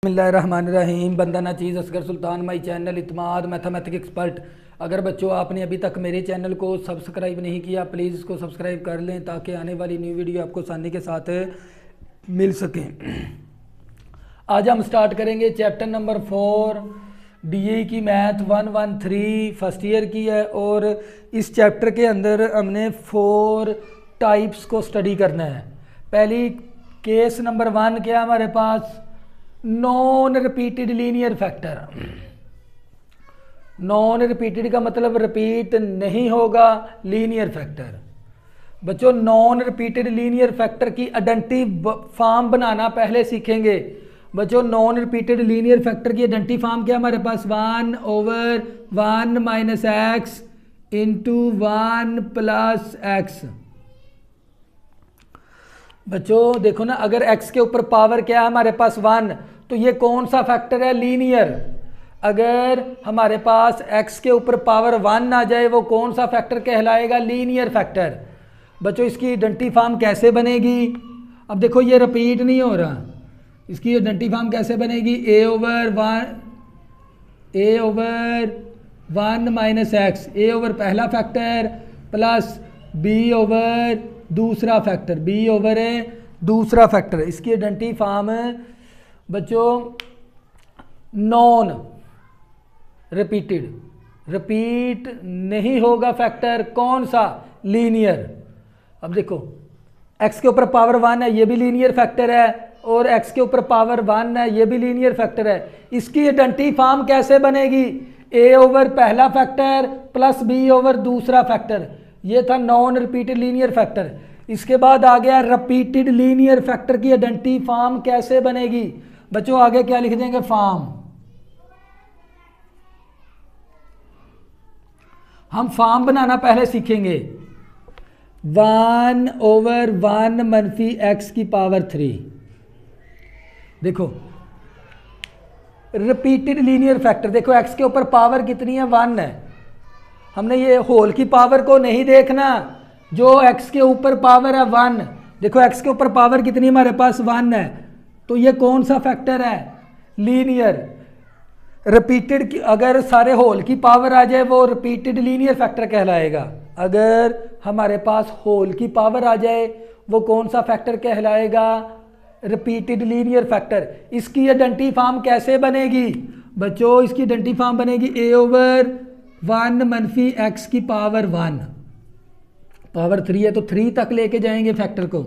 बिस्मिल्लाहिर्रहमानिर्रहीम। बंदा नाचीज़ Asghar Sultan, my channel Itmad mathematic expert. अगर बच्चों आपने अभी तक मेरे चैनल को सब्सक्राइब नहीं किया, प्लीज़ इसको सब्सक्राइब कर लें ताकि आने वाली न्यू वीडियो आपको आसानी के साथ मिल सकें। आज हम स्टार्ट करेंगे चैप्टर नंबर 4 डीई की मैथ 113 फर्स्ट ईयर की है। और इस चैप्टर के अंदर हमने 4 टाइप्स को स्टडी करना है। पहली केस नंबर 1 क्या है हमारे पास, non repeated linear factor. Non repeated का मतलब रिपीट नहीं होगा लीनियर फैक्टर। बच्चों नॉन रिपीटेड लीनियर फैक्टर की आइडेंटिटी फॉर्म बनाना पहले सीखेंगे। बच्चों नॉन रिपीटेड लीनियर फैक्टर की आइडेंटिटी फॉर्म क्या हमारे पास, 1/1 minus x into 1 plus x. बच्चों देखो ना, अगर x के ऊपर पावर क्या है हमारे पास 1, तो ये कौन सा फैक्टर है, लीनियर। अगर हमारे पास x के ऊपर पावर 1 आ जाए वो कौन सा फैक्टर कहलाएगा, लीनियर फैक्टर। बच्चों इसकी आइडेंटिटी फॉर्म कैसे बनेगी, अब देखो ये रिपीट नहीं हो रहा, इसकी आइडेंटिटी फॉर्म कैसे बनेगी, a/1 minus x, a over पहला फैक्टर प्लस b ओवर दूसरा फैक्टर, b ओवर दूसरा फैक्टर। इसकी आइडेंटिटी फॉर्म बच्चों नॉन रिपीटेड, रिपीट नहीं होगा फैक्टर, कौन सा, लीनियर। अब देखो x के ऊपर पावर 1 है, ये भी लीनियर फैक्टर है, और x के ऊपर पावर 1 है, ये भी लीनियर फैक्टर है। इसकी आइडेंटिटी फॉर्म कैसे बनेगी, a ओवर पहला फैक्टर प्लस b ओवर दूसरा फैक्टर। ये था नॉन रिपीटेड लीनियर फैक्टर। इसके बाद आ गया रिपीटेड लीनियर फैक्टर की आइडेंटिटी फॉर्म कैसे बनेगी। बच्चों आगे क्या लिख देंगे, फॉर्म। हम फॉर्म बनाना पहले सीखेंगे। 1/1 मनफी एक्स की पावर 3। देखो रिपीटेड लीनियर फैक्टर, देखो x के ऊपर पावर कितनी है, 1 है। हमने ये होल की पावर को नहीं देखना, जो x के ऊपर पावर है 1। देखो x के ऊपर पावर कितनी हमारे पास 1 है, तो ये कौन सा फैक्टर है, लीनियर। रिपीटेड की अगर सारे होल की पावर आ जाए वो रिपीटेड लीनियर फैक्टर कहलाएगा। अगर हमारे पास होल की पावर आ जाए वो कौन सा फैक्टर कहलाएगा, रिपीटेड लीनियर फैक्टर। इसकी आइडेंटिटी फॉर्म कैसे बनेगी बच्चों, इसकी आइडेंटिटी फॉर्म बनेगी a/1 मनफी एक्स की पावर 1, पावर 3 है तो 3 तक लेके जाएंगे फैक्टर को,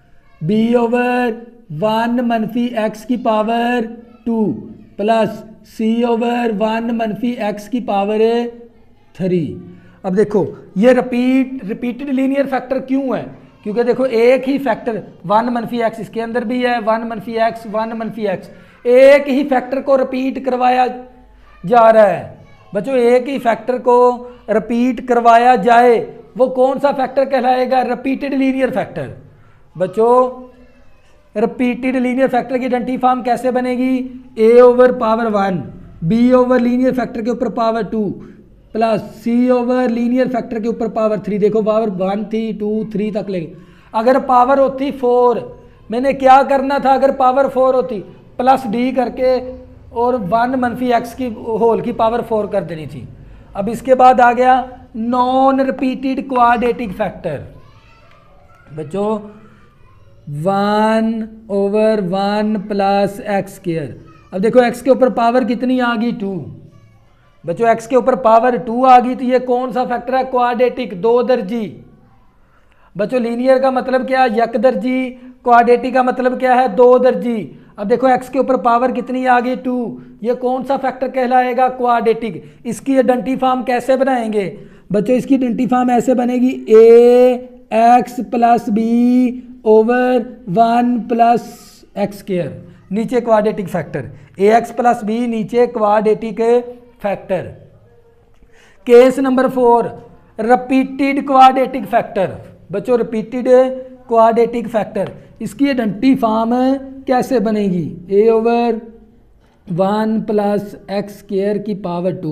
b/1 मनफी एक्स की पावर 2 प्लस c/1 मनफी एक्स की पावर 3। अब देखो ये रिपीटेड लीनियर फैक्टर क्यों है, क्योंकि देखो एक ही फैक्टर 1 मनफी एक्स इसके अंदर भी है, 1 मनफी एक्स 1 मनफी एक्स, एक ही फैक्टर को रिपीट करवाया जा रहा है। बच्चों एक ही फैक्टर को रिपीट करवाया जाए वो कौन सा फैक्टर कहलाएगा, रिपीटेड लीनियर फैक्टर। बच्चों रिपीटेड लीनियर फैक्टर की आइडेंटिटी फॉर्म कैसे बनेगी, a over power 1, b over linear factor के ऊपर power 2 plus c over linear factor के ऊपर पावर 3। देखो पावर 1 थी, 2 3 तक लेंगे। अगर पावर होती 4, मैंने क्या करना था, अगर पावर 4 होती प्लस d करके और 1 मनफी एक्स की होल की पावर 4 कर देनी थी। अब इसके बाद आ गया नॉन रिपीटेड क्वाड्रेटिक फैक्टर। बच्चों 1/1 प्लस एक्स स्क्वायर। अब देखो x के ऊपर पावर कितनी आ गई, 2। बच्चों x के ऊपर पावर 2 आ गई तो ये कौन सा फैक्टर है, क्वाड्रेटिक, 2 दर्जी। बच्चों लीनियर का मतलब क्या है, एक दर्जी, क्वाड्रेटिक का मतलब क्या है, 2 दर्जी। अब देखो x के ऊपर पावर कितनी आ गई, 2, ये कौन सा फैक्टर कहलाएगा, क्वाड्रेटिक। इसकी आइडेंटिटी फॉर्म कैसे बनाएंगे बच्चों, इसकी आइडेंटिटी फॉर्म ऐसे बनेगी, ax plus b over 1 plus x square, नीचे quadratic factor, ax plus b नीचे quadratic factor. Case number 4 repeated quadratic factor. बच्चों रिपीटेड क्वाड्रेटिक फैक्टर, इसकी आइडेंटिटी फॉर्म कैसे बनेगी, a/1 प्लस एक्स स्क्वायर की पावर 2,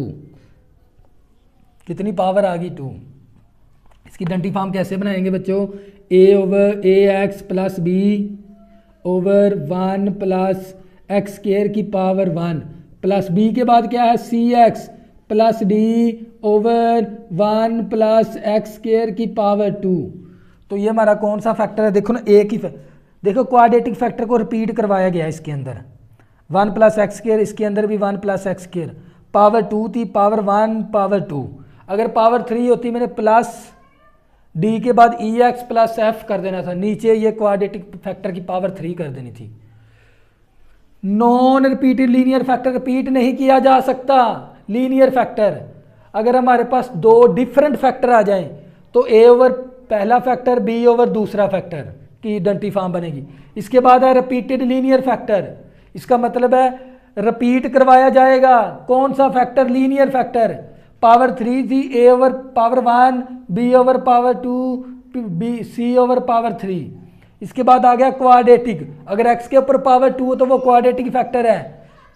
कितनी पावर आ गई, 2। इसकी आइडेंटिटी फॉर्म कैसे बनाएंगे बच्चों, a/ax plus b over 1 plus x square की पावर 1 प्लस बी के बाद क्या है C x plus D over 1 plus x square की पावर 2। तो ये हमारा कौन सा फैक्टर है, देखो ना एक ही देखो क्वाड्रेटिक फैक्टर को रिपीट करवाया गया इसके अंदर 1 प्लस एक्स स्क्वायर, इसके अंदर भी 1 प्लस एक्स स्क्वायर, पावर 2 थी, पावर 1 पावर 2, अगर पावर 3 होती मैंने प्लस डी के बाद ई एक्स प्लस एफ कर देना था, नीचे ये क्वाड्रेटिक फैक्टर की पावर 3 कर देनी थी। Non repeated linear factor repeat नहीं किया जा सकता। लीनियर फैक्टर अगर हमारे पास दो डिफरेंट फैक्टर आ जाएं तो ए ओवर पहला फैक्टर बी ओवर दूसरा फैक्टर की आइडेंटिटी फॉर्म बनेगी। इसके बाद है रिपीटेड लीनियर फैक्टर, इसका मतलब है रिपीट करवाया जाएगा कौन सा फैक्टर, लीनियर फैक्टर, पावर 3 थी A over power 1 B over power 2 B C over power 3। इसके बाद आ गया क्वाड्रेटिक, अगर एक्स के ऊपर पावर 2 हो तो वो क्वाड्रेटिक फैक्टर है,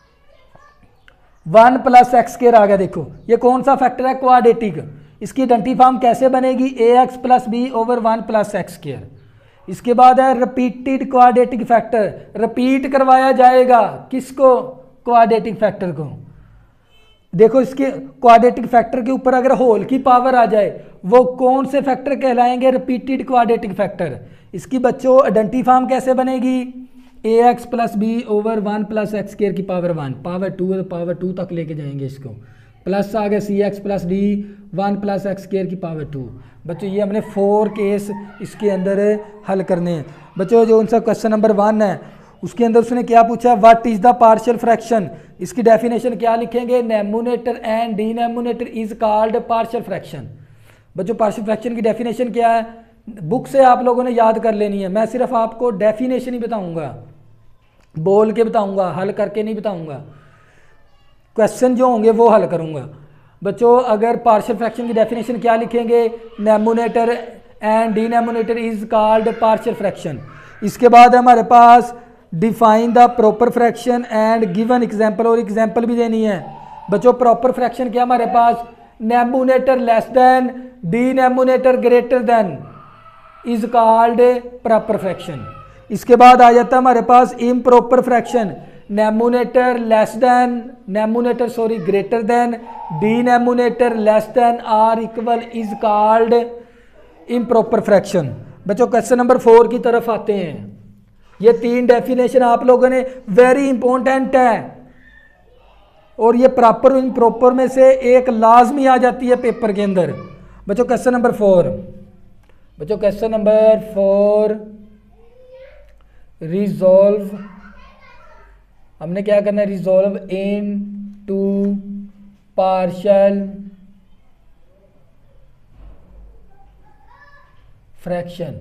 1 प्लस एक्स स्क्वायर आ गया। देखो ये कौन सा फैक्टर है, क्वाड्रेटिक। इसकी आइडेंटिटी फॉर्म कैसे बनेगी, A x plus B over 1 plus x square. इसके बाद है रिपीटेड क्वाड्रेटिक फैक्टर, रिपीट करवाया जाएगा किसको, क्वाड्रेटिक फैक्टर को। देखो इसके क्वाड्रेटिक फैक्टर के ऊपर अगर होल की पावर आ जाए वो कौन से फैक्टर कहलाएंगे, रिपीटेड क्वाड्रेटिक फैक्टर। इसकी बच्चों आइडेंटिटी फॉर्म कैसे बनेगी, A x plus B over 1 plus x square की पावर 1, पावर 2 तो पावर 2 तक लेके जाएंगे इसको, प्लस आ गया C x plus D 1 plus x square की पावर 2। बच्चों ये हमने 4 केस इसके अंदर हल करने हैं। बच्चों जो उनका क्वेश्चन नंबर 1 है उसके अंदर उसने क्या पूछा, what is the partial fraction, इसकी डेफिनेशन क्या लिखेंगे, numerator and denominator is called partial fraction. बच्चों पार्शियल फ्रैक्शन की डेफिनेशन क्या है, बुक से आप लोगों ने याद कर लेनी है, मैं सिर्फ आपको डेफिनेशन ही बताऊंगा, बोल के बताऊंगा, हल करके नहीं बताऊंगा, क्वेश्चन जो होंगे वो हल करूंगा। बच्चों अगर पार्शियल फ्रैक्शन की डेफिनेशन क्या लिखेंगे, numerator and denominator is called partial fraction. इसके बाद हमारे पास define the proper fraction and given example, और एग्जाम्पल भी देनी है। बच्चों प्रॉपर फ्रैक्शन क्या हमारे पास, numerator less than denominator greater than is called proper fraction. इसके बाद आ जाता है हमारे पास improper fraction, numerator less than numerator sorry greater than denominator less than or equal is called improper fraction. बच्चों क्वेश्चन नंबर 4 की तरफ आते हैं। ये 3 डेफिनेशन आप लोगों ने वेरी इंपॉर्टेंट है और ये प्रॉपर इम्प्रॉपर में से एक लाजमी आ जाती है पेपर के अंदर। बच्चों क्वेश्चन नंबर 4, बच्चों क्वेश्चन नंबर 4 रिजॉल्व, हमने क्या करना है, resolve into partial fraction.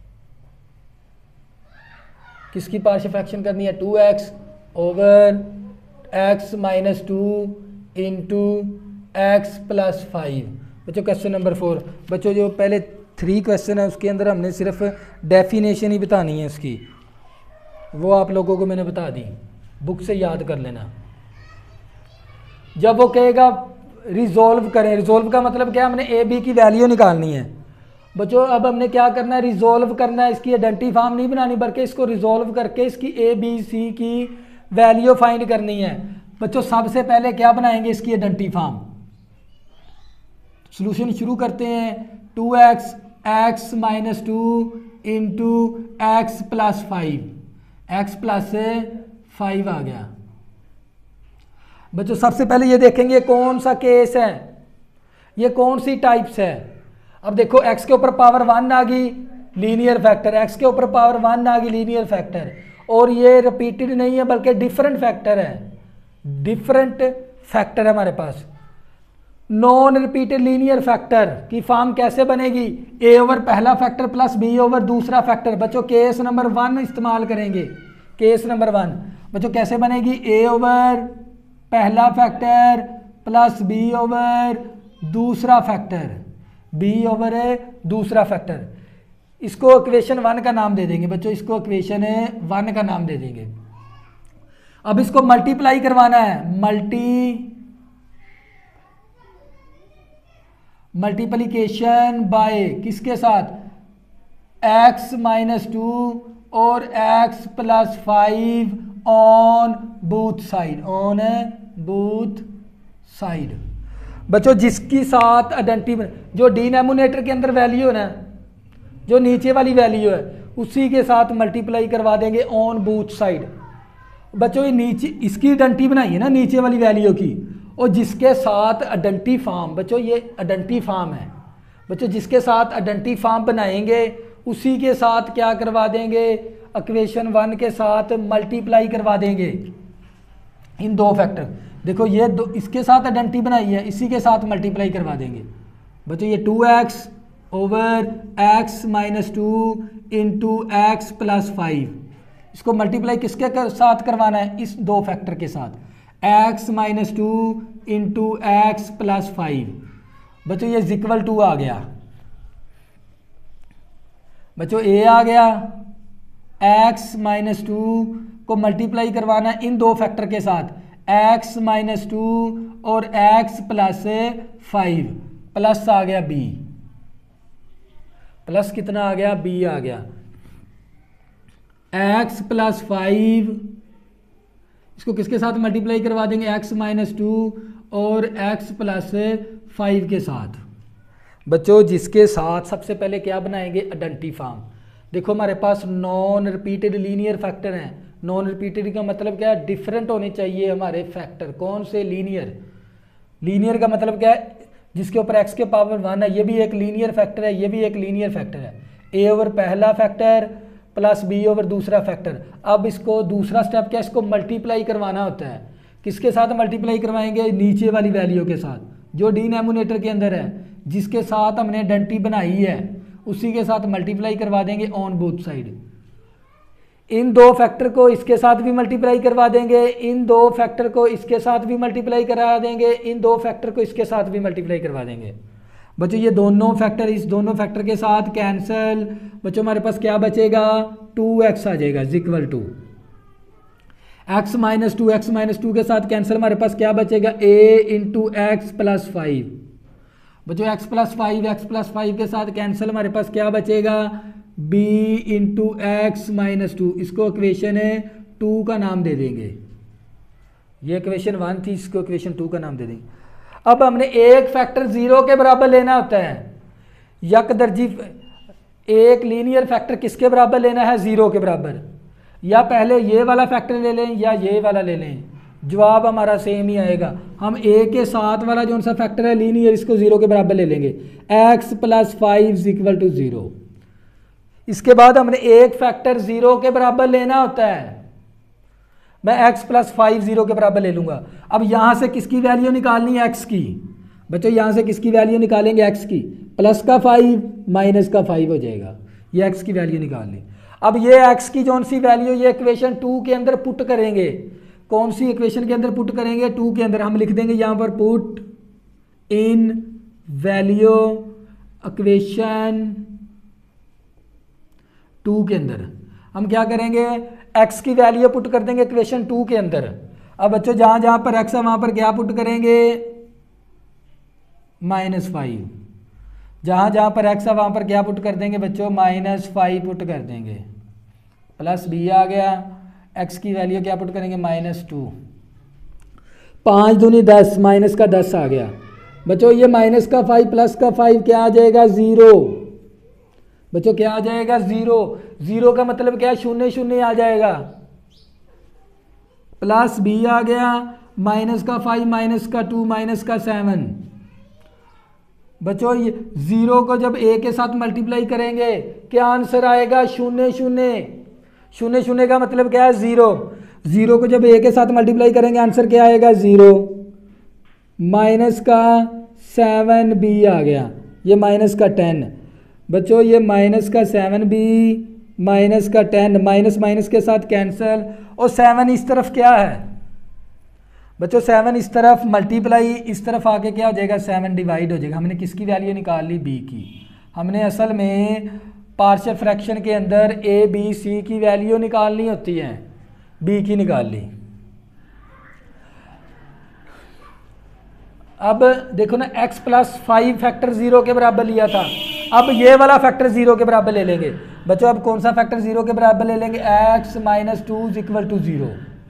किसकी पार्शियल फ्रैक्शन करनी है, 2x over x minus 2 into x plus 5। बच्चों क्वेश्चन नंबर 4, बच्चों जो पहले 3 क्वेश्चन है उसके अंदर हमने सिर्फ डेफिनेशन ही बतानी है उसकी, वो आप लोगों को मैंने बता दी, बुक से याद कर लेना। जब वो कहेगा रिजॉल्व करें, रिजॉल्व का मतलब क्या, हमने ए बी की वैल्यू निकालनी है। बच्चों अब हमने क्या करना है, रिजॉल्व करना है, इसकी आइडेंटिटी फॉर्म नहीं बनानी बल्कि इसको रिजॉल्व करके इसकी ए बी सी की वैल्यू फाइंड करनी है। बच्चों सबसे पहले क्या बनाएंगे, इसकी आइडेंटिटी फॉर्म। सॉल्यूशन शुरू करते हैं, 2x x minus 2 into x plus 5, x plus 5 आ गया। बच्चों सबसे पहले ये देखेंगे कौन सा केस है, ये कौन सी टाइप्स है। अब देखो x के ऊपर पावर 1 आ गई लीनियर फैक्टर, x के ऊपर पावर 1 आ गई लीनियर फैक्टर, और ये रिपीटेड नहीं है बल्कि डिफरेंट फैक्टर है, डिफरेंट फैक्टर है हमारे पास। नॉन रिपीटेड लीनियर फैक्टर की फॉर्म कैसे बनेगी, a ओवर पहला फैक्टर प्लस b ओवर दूसरा फैक्टर। बच्चों केस नंबर 1 इस्तेमाल करेंगे, केस नंबर 1। बच्चों कैसे बनेगी, a ओवर पहला फैक्टर प्लस b ओवर दूसरा फैक्टर, b ओवर दूसरा फैक्टर। इसको इक्वेशन 1 का नाम दे देंगे बच्चों, इसको इक्वेशन 1 का नाम दे देंगे। अब इसको मल्टीप्लाई करवाना है, मल्टीप्लीकेशन बाय किसके साथ, x माइनस 2 और x plus 5 on both side, on both side. बच्चों जिसकी साथ आइडेंटिटी, जो डिनोमिनेटर के अंदर वैल्यू है ना, जो नीचे वाली वैल्यू है उसी के साथ मल्टीप्लाई करवा देंगे ऑन बोथ साइड। बच्चों ये नीचे इसकी आइडेंटिटी बनाई है ना नीचे वाली वैल्यू की, और जिसके साथ आइडेंटिटी फॉर्म, बच्चों ये आइडेंटिटी फॉर्म है, बच्चों जिसके साथ आइडेंटिटी फॉर्म बनाएंगे उसी के साथ क्या करवा देंगे, इक्वेशन 1 के साथ मल्टीप्लाई करवा देंगे इन दो फैक्टर। देखो ये दो इसके साथ आइडेंटिटी बनाई है, इसी के साथ मल्टीप्लाई करवा देंगे। बच्चों ये 2x over x minus 2 into x plus 5, इसको मल्टीप्लाई किसके साथ करवाना है, इस दो फैक्टर के साथ, x minus 2 into x plus 5। बच्चों ये इक्वल टू आ गया, बच्चों a आ गया, x माइनस 2 को मल्टीप्लाई करवाना है इन दो फैक्टर के साथ, x माइनस 2 और x प्लस 5, प्लस आ गया b, प्लस कितना आ गया, b आ गया, x प्लस 5, इसको किसके साथ मल्टीप्लाई करवा देंगे, x माइनस 2 और x प्लस 5 के साथ। बच्चों जिसके साथ सबसे पहले क्या बनाएंगे, आइडेंटिटी फॉर्म। देखो हमारे पास नॉन रिपीटेड लीनियर फैक्टर हैं, नॉन रिपीटेड का मतलब क्या है, डिफरेंट होने चाहिए हमारे फैक्टर। कौन से, लीनियर। लीनियर का मतलब क्या है, जिसके ऊपर x के पावर 1 है, ये भी एक लीनियर फैक्टर है, ये भी एक लीनियर फैक्टर है। a ओवर पहला फैक्टर प्लस b ओवर दूसरा फैक्टर। अब इसको दूसरा स्टेप क्या है, इसको मल्टीप्लाई करवाना होता है। किसके साथ मल्टीप्लाई करवाएंगे, नीचे वाली वैल्यू के साथ, जो डिनोमिनेटर के अंदर है, जिसके साथ हमने आइडेंटिटी बनाई है उसी के साथ मल्टीप्लाई करवा देंगे ऑन बोथ साइड। इन दो फैक्टर को इसके साथ भी मल्टीप्लाई करवा देंगे, इन दो फैक्टर को इसके साथ भी मल्टीप्लाई करा देंगे, इन दो फैक्टर को इसके साथ भी मल्टीप्लाई करवा देंगे। बच्चों ये दोनों फैक्टर इस दोनों फैक्टर के साथ कैंसिल। बच्चों हमारे पास क्या बचेगा, 2x आ जाएगा equal to x minus 2, x minus 2 के साथ कैंसिल, हमारे पास क्या बचेगा, a इंटू एक्स प्लस 5। बच्चों x प्लस 5, एक्स प्लस 5 के साथ कैंसिल, हमारे पास क्या बचेगा, b इंटू एक्स माइनस 2। इसको इक्वेशन 2 का नाम दे देंगे, ये इक्वेशन 1 थी, इसको इक्वेशन 2 का नाम दे देंगे। अब हमने एक फैक्टर 0 के बराबर लेना होता है, यक दर्जी एक लीनियर फैक्टर किसके बराबर लेना है, 0 के बराबर। या पहले ये वाला फैक्टर ले लें या ये वाला ले लें, जवाब हमारा सेम ही आएगा। हम a के साथ वाला जो सा फैक्टर है लीनियर, इसको 0 के बराबर ले लेंगे, x प्लस 5 इक्वल टू 0। इसके बाद हमने एक फैक्टर 0 के बराबर लेना होता है, मैं x प्लस 5 0 के बराबर ले लूंगा। अब यहां से किसकी वैल्यू निकालनी है, x की। बच्चों यहां से किसकी वैल्यू निकालेंगे, x की, प्लस का 5 माइनस का 5 हो जाएगा, ये x की वैल्यू निकाल ली। अब ये x की जौन सी वैल्यू ये इक्वेशन 2 के अंदर पुट करेंगे। कौन सी इक्वेशन के अंदर पुट करेंगे, 2 के अंदर। हम लिख देंगे यहां पर पुट इन वैल्यू इक्वेशन 2 के अंदर हम क्या करेंगे, x की वैल्यू पुट कर देंगे इक्वेशन 2 के अंदर। अब बच्चों जहां जहां पर x है वहां पर क्या पुट करेंगे, -5। जहां जहां पर x है वहां पर क्या पुट कर देंगे बच्चों, -5 पुट कर देंगे, प्लस b आ गया, x की वैल्यू क्या पुट करेंगे, -2। 5 दूनी 10, माइनस का 10 आ गया। बच्चों ये माइनस का 5 प्लस का 5 क्या आ जाएगा, 0। बच्चों क्या आ जाएगा, 0। 0 का मतलब क्या है, 0 0 आ जाएगा, प्लस b आ गया, माइनस का 5 माइनस का 2 माइनस का 7। बच्चों ये 0 को जब a के साथ मल्टीप्लाई करेंगे क्या आंसर आएगा, 0 0। 0 0 का मतलब क्या है, 0। 0 को जब a के साथ मल्टीप्लाई करेंगे आंसर क्या आएगा, 0। माइनस का 7b आ गया, ये माइनस का 10। बच्चों ये माइनस का 7b माइनस का 10, माइनस माइनस के साथ कैंसिल, और 7 इस तरफ क्या है बच्चों, 7 इस तरफ मल्टीप्लाई, इस तरफ आके क्या हो जाएगा, 7 डिवाइड हो जाएगा। हमने किसकी वैल्यू निकाल ली, b की। हमने असल में पार्शियल फ्रैक्शन के अंदर a b c की वैल्यू निकालनी होती है, b की निकाल ली। अब देखो ना, x प्लस 5 फैक्टर 0 के बराबर लिया था, अब ये वाला फैक्टर 0 के बराबर ले लेंगे। बच्चों अब कौन सा फैक्टर 0 के बराबर ले लेंगे, x माइनस 2 इक्वल टू 0।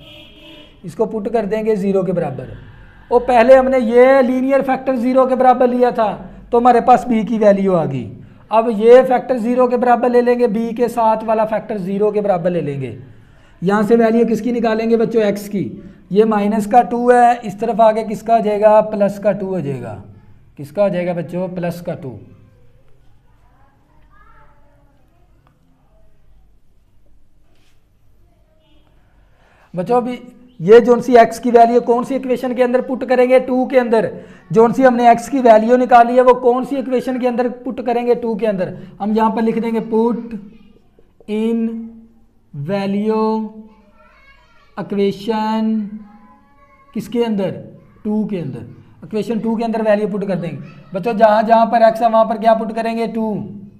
इसको पुट कर देंगे 0 के बराबर। और पहले हमने ये लीनियर फैक्टर 0 के बराबर लिया था तो हमारे पास b की वैल्यू आ गई। अब ये फैक्टर 0 के बराबर ले लेंगे, b के साथ वाला फैक्टर 0 के बराबर ले लेंगे। यहाँ से वैल्यू किसकी निकालेंगे बच्चों, x की। ये माइनस का 2 है, इस तरफ आगे किसका हो जाएगा, प्लस का 2 हो जाएगा। किसका हो जाएगा बच्चों, प्लस का 2। बच्चों अभी ये जोन सी x की वैल्यू कौन सी इक्वेशन के अंदर पुट करेंगे, 2 के अंदर। जोन सी हमने x की वैल्यू निकाली है वो कौन सी इक्वेशन के अंदर पुट करेंगे, 2 के अंदर। हम यहाँ पर लिख देंगे पुट इन वैल्यू इक्वेशन किसके अंदर, 2 के अंदर। इक्वेशन 2 के अंदर वैल्यू पुट कर देंगे बच्चों। जहाँ जहाँ पर x है वहाँ पर क्या पुट करेंगे, 2।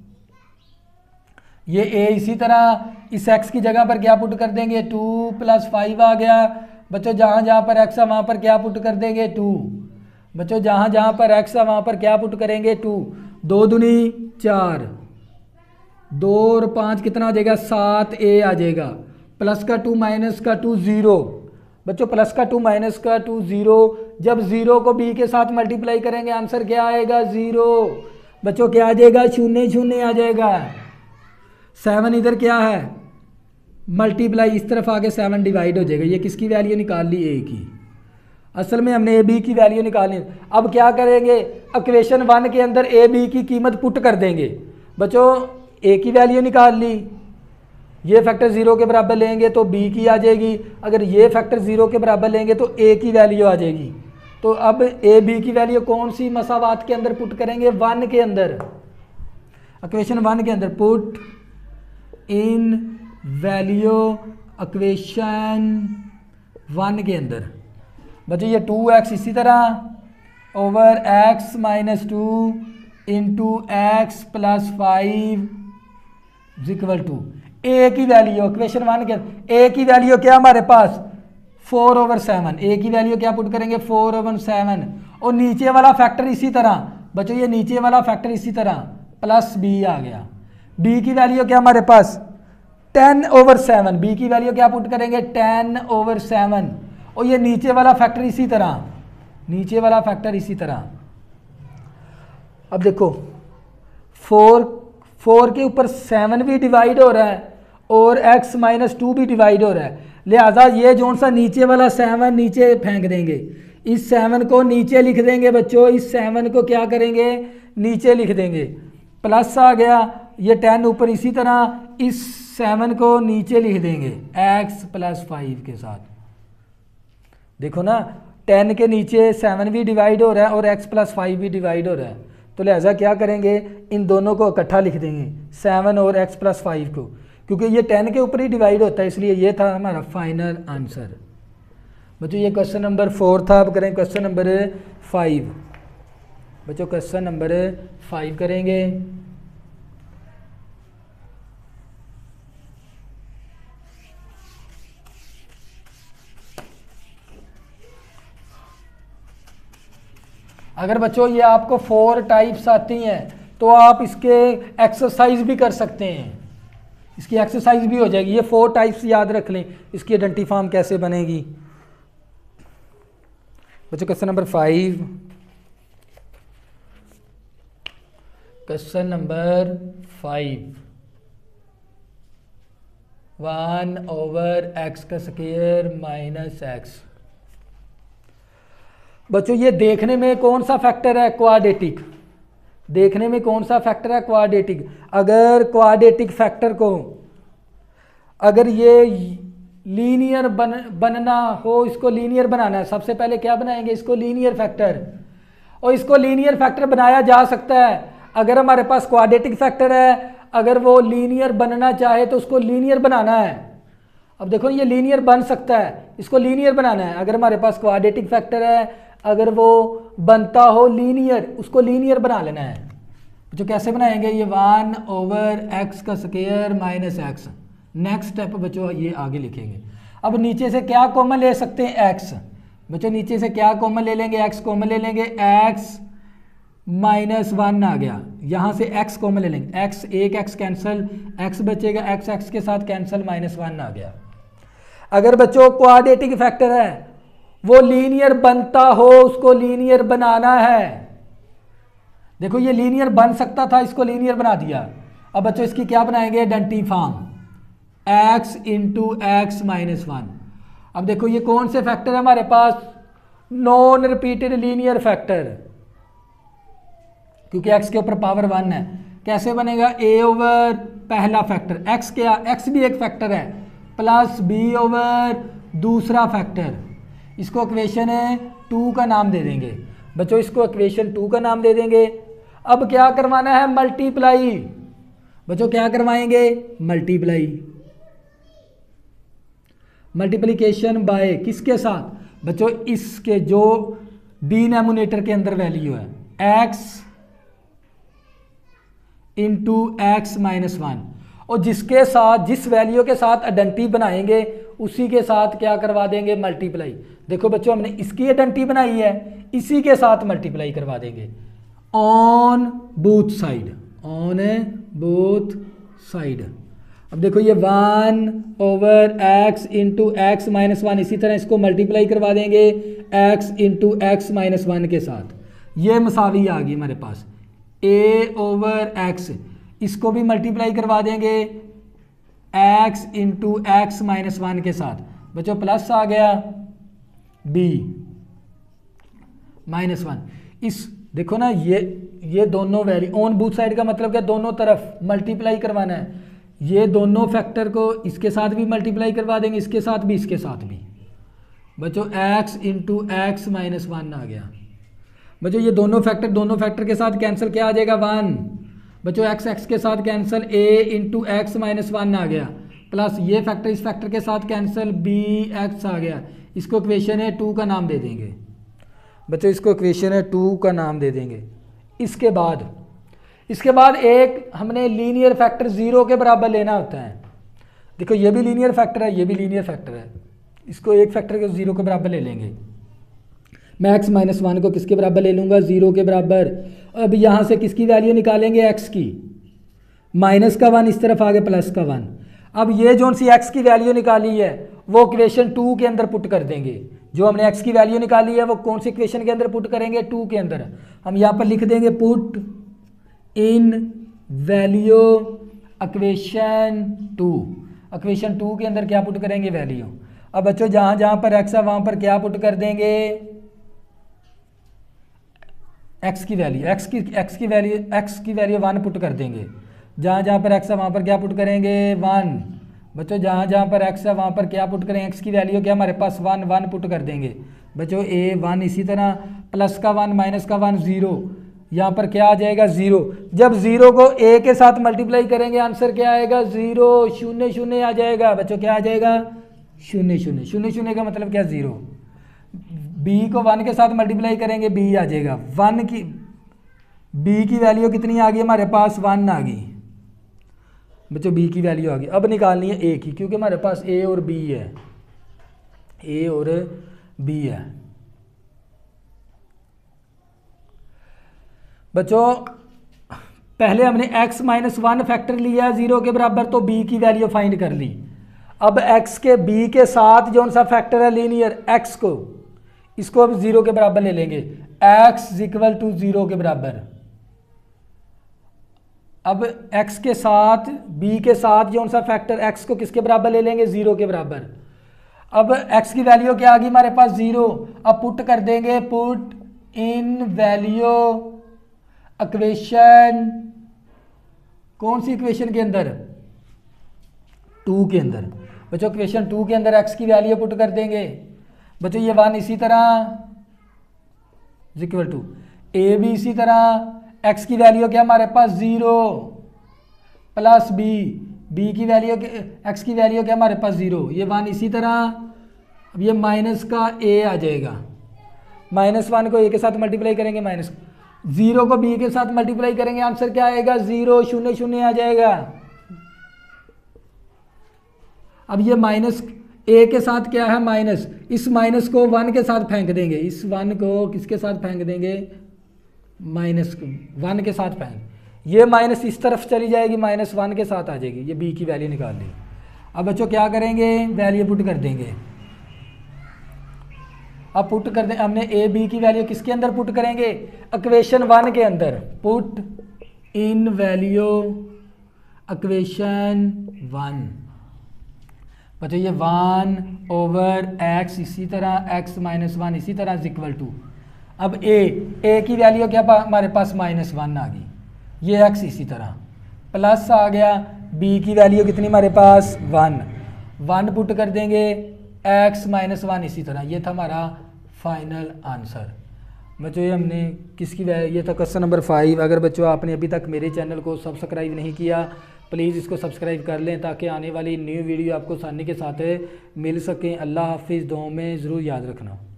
ये a इसी तरह इस x की जगह पर क्या पुट कर देंगे, 2 + 5 आ गया। बच्चों जहाँ जहाँ पर x है वहाँ पर क्या पुट कर देंगे, 2। बच्चों जहाँ जहाँ पर x है वहाँ पर क्या पुट करेंगे, 2। 2 दूनी 4, 2 और 5 कितना आ जाएगा, 7a आ जाएगा। प्लस का 2 माइनस का 2 0। बच्चों प्लस का 2 माइनस का 2 0। जब 0 को b के साथ मल्टीप्लाई करेंगे आंसर क्या आएगा, 0। बच्चों क्या आ जाएगा, 0 0 आ जाएगा। 7 इधर क्या है, मल्टीप्लाई, इस तरफ आके 7 डिवाइड हो जाएगा। ये किसकी वैल्यू निकाल ली, a की। असल में हमने a b की वैल्यू निकालनी। अब क्या करेंगे, इक्वेशन 1 के अंदर a b की कीमत पुट कर देंगे। बच्चों a की वैल्यू निकाल ली, ये फैक्टर 0 के बराबर लेंगे तो b की आ जाएगी। अगर ये फैक्टर 0 के बराबर लेंगे तो a की वैल्यू आ जाएगी। तो अब a b की वैल्यू कौन सी मसावात के अंदर पुट करेंगे, 1 के अंदर। इक्वेशन 1 के अंदर पुट इन वैल्यू इक्वेशन 1 के अंदर। बच्चों ये 2x इसी तरह over x - 2 into x + 5 = a की वैल्यू इक्वेशन 1 के a की वैल्यू क्या हमारे पास, 4/7। a की वैल्यू क्या पुट करेंगे, 4/7। और नीचे वाला फैक्टर इसी तरह। बच्चों ये नीचे वाला फैक्टर इसी तरह प्लस b आ गया। b की वैल्यू क्या हमारे पास, 10/7। b की वैल्यू क्या पुट करेंगे, 10/7। और ये नीचे वाला फैक्टर इसी तरह, नीचे वाला फैक्टर इसी तरह। अब देखो 4 के ऊपर 7 भी डिवाइड हो रहा है और x - 2 भी डिवाइड हो रहा है। लिहाजा ये जोन सा नीचे वाला 7 नीचे फेंक देंगे, इस 7 को नीचे लिख देंगे। बच्चों इस 7 को क्या करेंगे, नीचे लिख देंगे। प्लस आ गया, ये 10 ऊपर इसी तरह इस 7 को नीचे लिख देंगे x + 5 के साथ। देखो ना 10 के नीचे 7 भी डिवाइड हो रहा है और x + 5 भी डिवाइड हो रहा है। तो लिहाजा क्या करेंगे, इन दोनों को इकट्ठा लिख देंगे, 7 और x + 5 को, क्योंकि ये 10 के ऊपर ही डिवाइड होता है, इसलिए ये था हमारा फाइनल आंसर। बच्चों ये क्वेश्चन नंबर 4 था। अब करें क्वेश्चन नंबर 5। बच्चों क्वेश्चन नंबर 5 करेंगे। अगर बच्चों ये आपको 4 टाइप्स आती हैं तो आप इसके एक्सरसाइज भी कर सकते हैं, इसकी एक्सरसाइज भी हो जाएगी। ये 4 टाइप्स याद रख लें, इसकी आइडेंटिटी फॉर्म कैसे बनेगी। बच्चों question number 5, question number 5, 1/x² - x। बच्चों ये देखने में कौन सा फैक्टर है, क्वाड्रेटिक। देखने में कौन सा फैक्टर है, क्वाड्रेटिक। अगर क्वाड्रेटिक फैक्टर को अगर ये लीनियर बनना हो, इसको लीनियर बनाना है, सबसे पहले क्या बनाएंगे, इसको लीनियर फैक्टर। और इसको लीनियर फैक्टर बनाया जा सकता है अगर हमारे पास क्वाड्रेटिक फैक्टर है। अगर वो लीनियर बनना चाहे तो उसको लीनियर बनाना है। अब देखो ये लीनियर बन सकता है, इसको लीनियर बनाना है। अगर हमारे पास क्वाड्रेटिक फैक्टर है, अगर वो बनता हो लीनियर, उसको लीनियर बना लेना है। जो कैसे बनाएंगे, ये 1/x² - x। नेक्स्ट स्टेप बच्चों ये आगे लिखेंगे। अब नीचे से क्या कॉमन ले सकते हैं, x। बच्चों नीचे से क्या कॉमन ले लेंगे, x कॉमन ले लेंगे, x -1 आ गया। यहाँ से x कॉमन ले लेंगे, x एक x कैंसिल, x बचेगा, x के साथ कैंसिल, -1 आ गया। अगर बच्चों क्वाड्रेटिक फैक्टर है, वो लीनियर बनता हो, उसको लीनियर बनाना है। देखो ये लीनियर बन सकता था, इसको लीनियर बना दिया। अब बच्चों इसकी क्या बनाएंगे, identity form, x into x minus one. अब देखो ये कौन से फैक्टर है हमारे पास, नॉन रिपीटेड लीनियर फैक्टर, क्योंकि x के ऊपर पावर 1 है। कैसे बनेगा, a ओवर पहला फैक्टर, x क्या, x भी एक फैक्टर है, प्लस b ओवर दूसरा फैक्टर, इसको इक्वेशन है 2 का नाम दे देंगे। बच्चों इसको इक्वेशन 2 का नाम दे देंगे। अब क्या करवाना है, मल्टीप्लाई। बच्चों क्या करवाएंगे, मल्टीप्लाई, मल्टीप्लीकेशन बाय किसके साथ, बच्चों इसके जो डिनोमिनेटर के अंदर वैल्यू है, x into x minus one, और जिसके साथ, जिस वैल्यू के साथ आइडेंटिटी बनाएंगे उसी के साथ क्या करवा देंगे, मल्टीप्लाई। देखो बच्चों हमने इसकी आइडेंटिटी बनाई है, इसी के साथ मल्टीप्लाई करवा देंगे on both side, on both side. अब देखो ये 1 over x into x minus one, इसी तरह इसको मल्टीप्लाई करवा देंगे x into x minus one के साथ। ये मसावी आ गई हमारे पास, a ओवर x, इसको भी मल्टीप्लाई करवा देंगे x into x minus one के साथ। बच्चों प्लस आ गया b माइनस वन। इस देखो ना, ये दोनों वैल्यू ऑन बोथ साइड का मतलब क्या, दोनों तरफ मल्टीप्लाई करवाना है। ये दोनों फैक्टर को इसके साथ भी मल्टीप्लाई करवा देंगे, इसके साथ भी, इसके साथ भी। बच्चों x into x minus one आ गया। बच्चों ये दोनों फैक्टर के साथ कैंसिल, क्या आ जाएगा, 1। बच्चों x के साथ cancel, a into x minus one आ गया, प्लस ये फैक्टर इस फैक्टर के साथ कैंसिल, b x आ गया। इसको इक्वेशन है 2 का नाम दे देंगे। बच्चों इसको इक्वेशन है 2 का नाम दे देंगे। इसके बाद एक हमने लीनियर फैक्टर 0 के बराबर लेना होता है। देखो ये भी लीनियर फैक्टर है, ये भी लीनियर फैक्टर है, इसको एक फैक्टर को 0 के बराबर ले लेंगे। मैं x माइनस वन को किसके बराबर ले लूँगा, 0 के बराबर। अब यहाँ से किसकी वैल्यू निकालेंगे, x की, माइनस का 1 इस तरफ आ गया, प्लस का 1। अब ये जो सी x की वैल्यू निकाली है वो इक्वेशन 2 के अंदर पुट कर देंगे। जो हमने x की वैल्यू निकाली है वो कौन सी इक्वेशन के अंदर पुट करेंगे, 2 के अंदर। हम यहाँ पर लिख देंगे put in value equation 2। Equation 2 के अंदर क्या पुट करेंगे, वैल्यू। अब बच्चों जहाँ जहाँ पर x है वहाँ पर क्या पुट कर देंगे, x की वैल्यू 1 पुट कर देंगे। जहाँ जहाँ पर x है वहाँ पर क्या पुट करेंगे, 1। बच्चों जहाँ जहाँ पर x है वहाँ पर क्या पुट करेंगे, x की वैल्यू क्या हमारे पास 1 पुट कर देंगे। बच्चों a 1, इसी तरह प्लस का 1 माइनस का 1 0, यहाँ पर क्या आ जाएगा, 0। जब 0 को a के साथ मल्टीप्लाई करेंगे आंसर क्या आएगा, 0 0 0 आ जाएगा। बच्चों क्या आ जाएगा, 0 0 0 0 का मतलब क्या, 0। b को 1 के साथ मल्टीप्लाई करेंगे, b आ जाएगा 1 की, b की वैल्यू कितनी आ गई हमारे पास, 1 आ गई। बच्चों b की वैल्यू आ गई। अब निकालनी है a की, क्योंकि हमारे पास a और b है, a और b है। बच्चों पहले हमने x माइनस वन फैक्टर लिया 0 के बराबर, तो b की वैल्यू फाइंड कर ली। अब x के b के साथ जो सा फैक्टर है लीनियर x को, इसको अब 0 के बराबर ले लेंगे, x इक्वल टू 0 के बराबर। अब x के साथ b के साथ जो सा फैक्टर x को किसके बराबर ले लेंगे, 0 के बराबर। अब x की वैल्यू क्या आ गई हमारे पास, 0। अब पुट कर देंगे, पुट इन वैल्यू इक्वेशन, कौन सी इक्वेशन के अंदर, 2 के अंदर। बच्चों इक्वेशन 2 के अंदर x की वैल्यू पुट कर देंगे। बच्चों ये 1 इसी तरह इक्वल टू a भी इसी तरह, x की वैल्यू क्या हमारे पास, 0 प्लस b की वैल्यू, x की वैल्यू क्या हमारे पास, 0। ये 1 इसी तरह। अब ये माइनस का a आ जाएगा, माइनस 1 को a के साथ मल्टीप्लाई करेंगे, माइनस 0 को b के साथ मल्टीप्लाई करेंगे, आंसर क्या आएगा, 0 0 0 आ जाएगा। अब ये माइनस a के साथ क्या है, माइनस, इस माइनस को 1 के साथ फेंक देंगे, इस 1 को किसके साथ फेंक देंगे, माइनस 1 के साथ फेंक, ये माइनस इस तरफ चली जाएगी, -1 के साथ आ जाएगी। ये b की वैल्यू निकाल ली। अब बच्चों क्या करेंगे, वैल्यू पुट कर देंगे। अब पुट कर दें, हमने ए बी की वैल्यू किसके अंदर पुट करेंगे, इक्वेशन 1 के अंदर। Put in value equation 1। बच्चों ये 1/x इसी तरह x - 1 इसी तरह इज इक्वल टू, अब a की वैल्यू क्या हमारे पास -1 आ गई, ये x इसी तरह प्लस आ गया, b की वैल्यू कितनी हमारे पास 1 पुट कर देंगे, x - 1 इसी तरह। ये था हमारा फाइनल आंसर। बच्चों ये हमने किसकी ये था क्वेश्चन नंबर 5। अगर बच्चों आपने अभी तक मेरे चैनल को सब्सक्राइब नहीं किया प्लीज़ इसको सब्सक्राइब कर लें ताकि आने वाली न्यू वीडियो आपको आसानी के साथ मिल सकें। अल्लाह हाफिज़, दुआओं में ज़रूर याद रखना।